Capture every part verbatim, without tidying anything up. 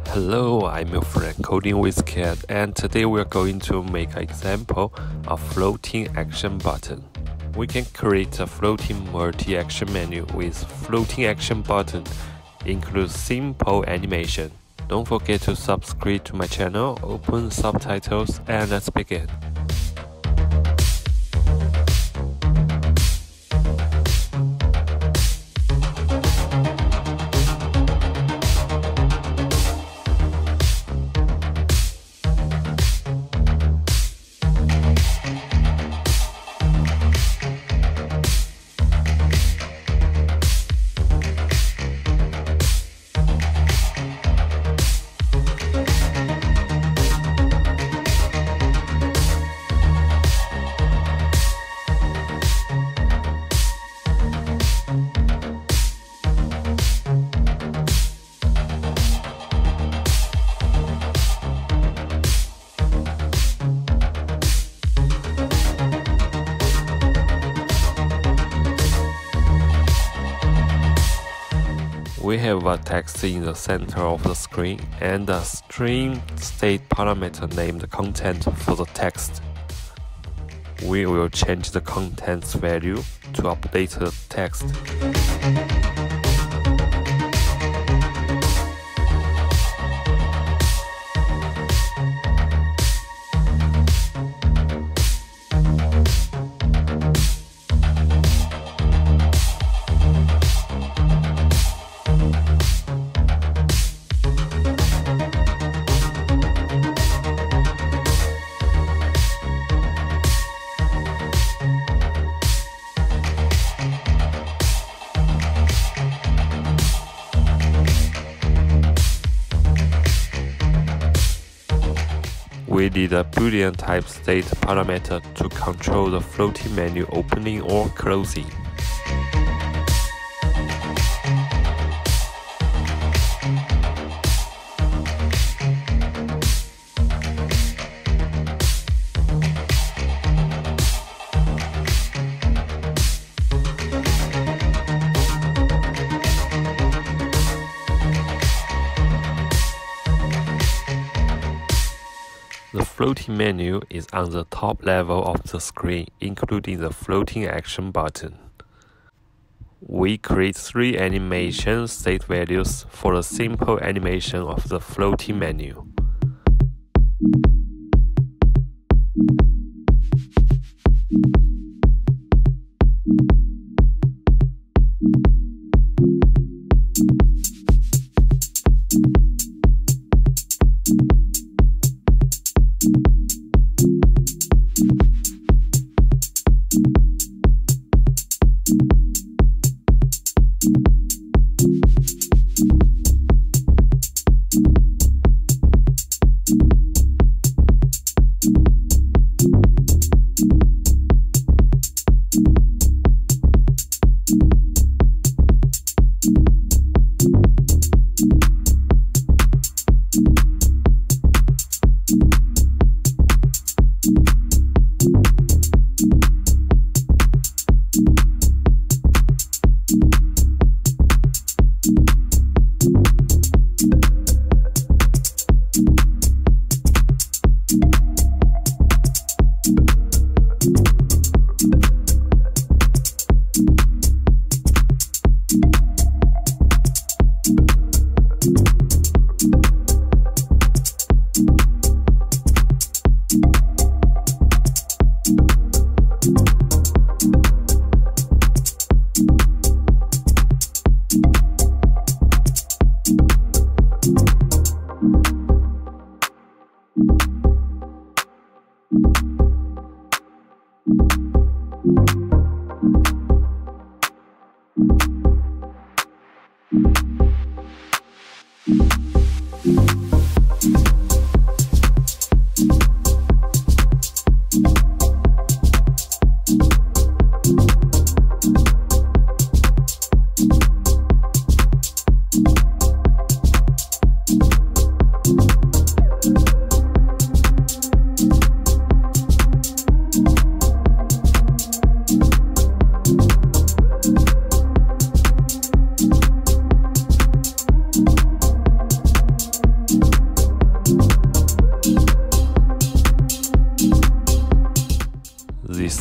Hello, I'm your friend Coding with Cat, and today we are going to make an example of floating action button. We can create a floating multi-action menu with floating action button. Includes simple animation. Don't forget to subscribe to my channel, open subtitles, and let's begin. We have a text in the center of the screen and a string state parameter named content for the text. We will change the content's value to update the text. We need a Boolean type state parameter to control the floating menu opening or closing. The floating menu is on the top level of the screen, including the floating action button. We create three animation state values for the simple animation of the floating menu.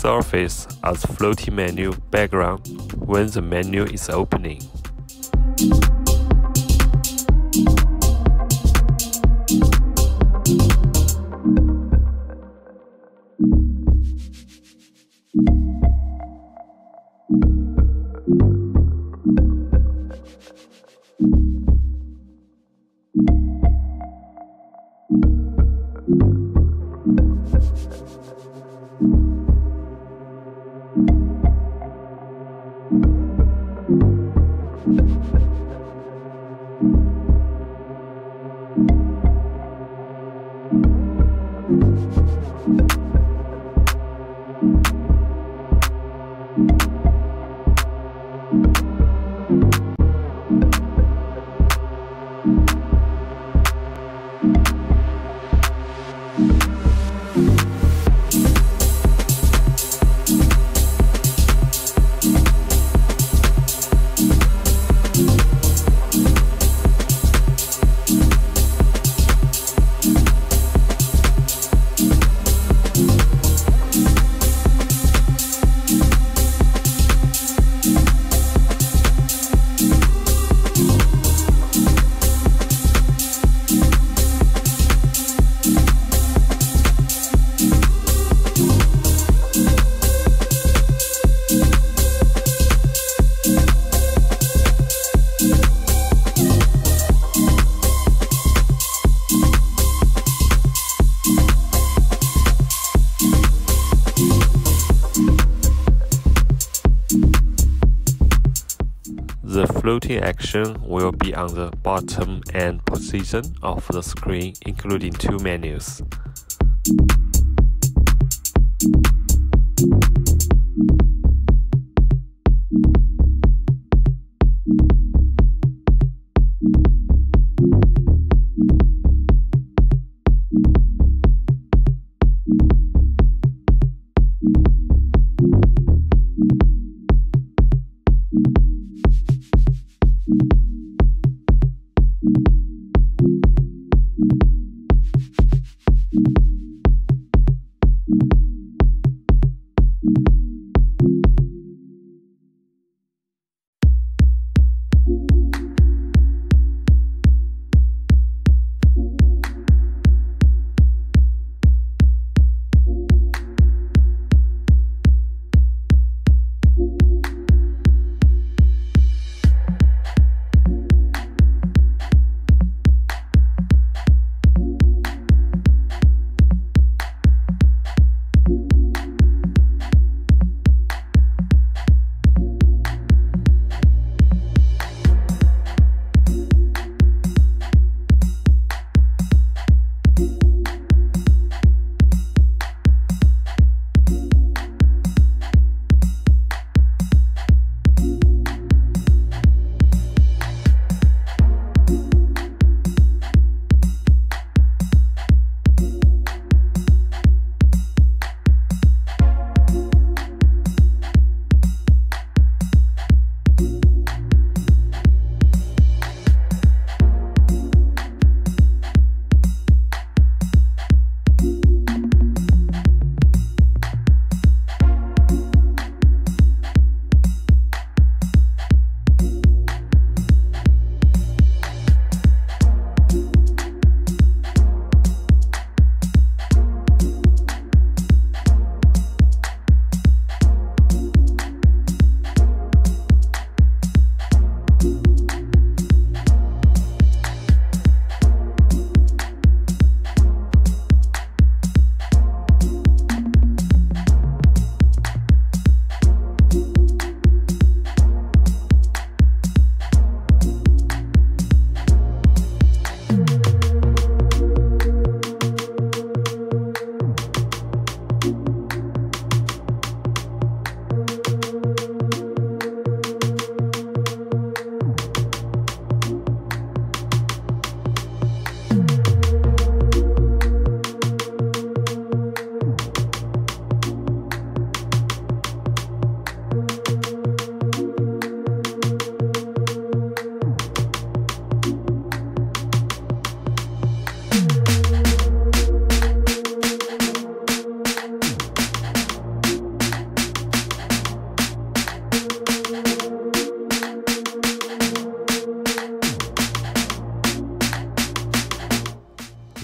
surface as floating menu background when the menu is opening. The floating action will be on the bottom end position of the screen, including two menus.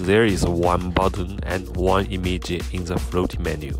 there is one button and one image in the floating menu.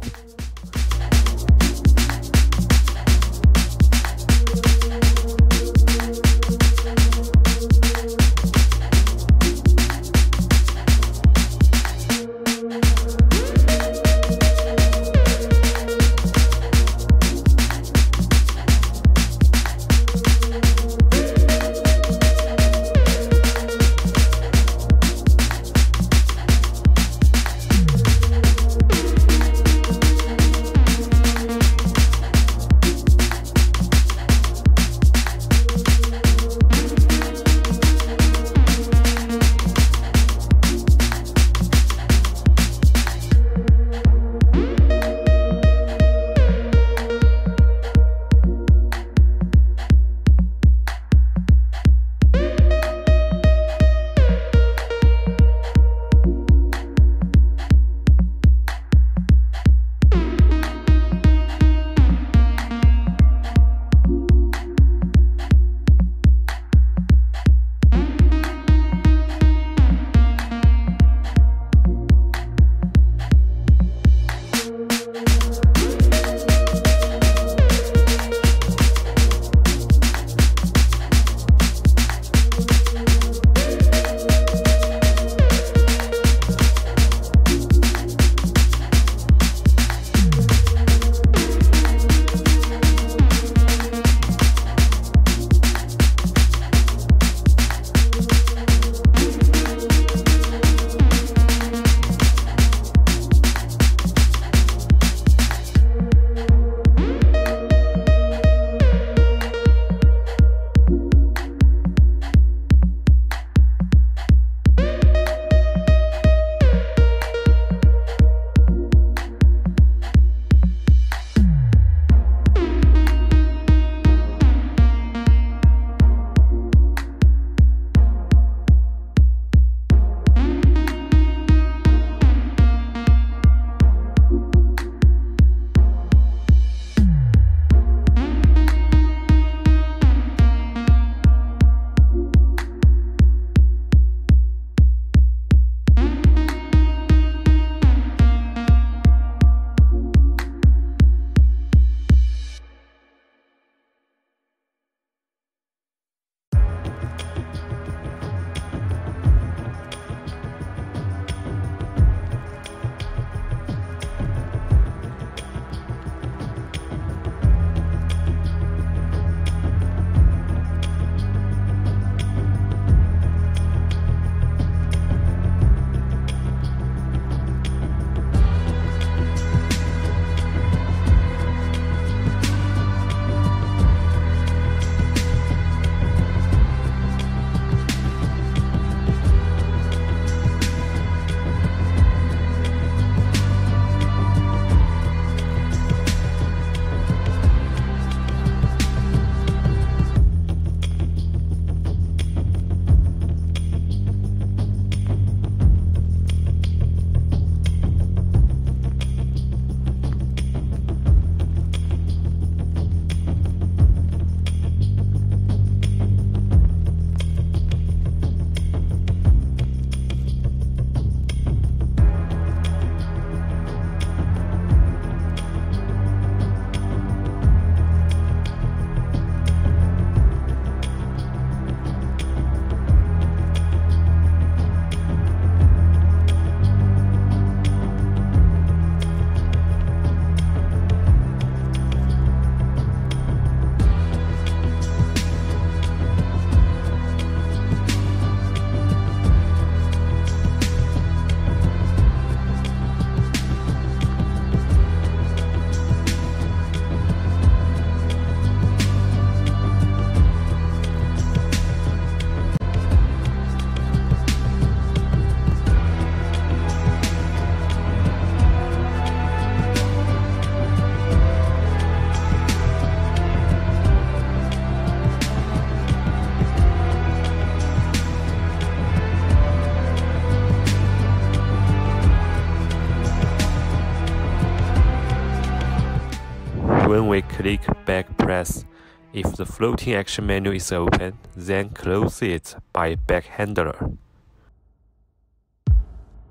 When we click back press, if the floating action menu is open, then close it by back handler.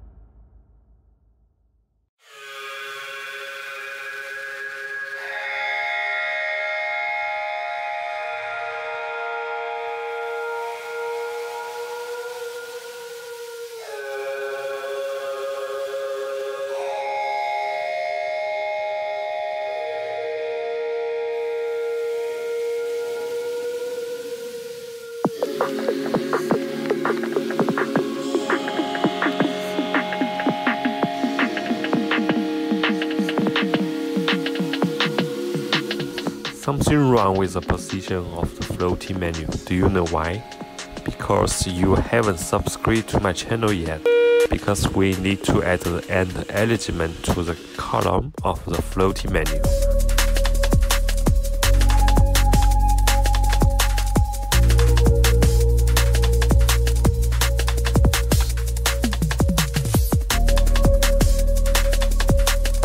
Something wrong with the position of the floating menu. Do you know why? Because you haven't subscribed to my channel yet. Because we need to add the end element to the column of the floating menu.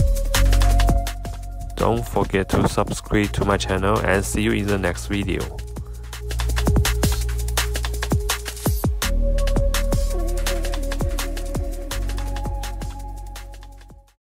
Don't forget to subscribe to my channel and see you in the next video.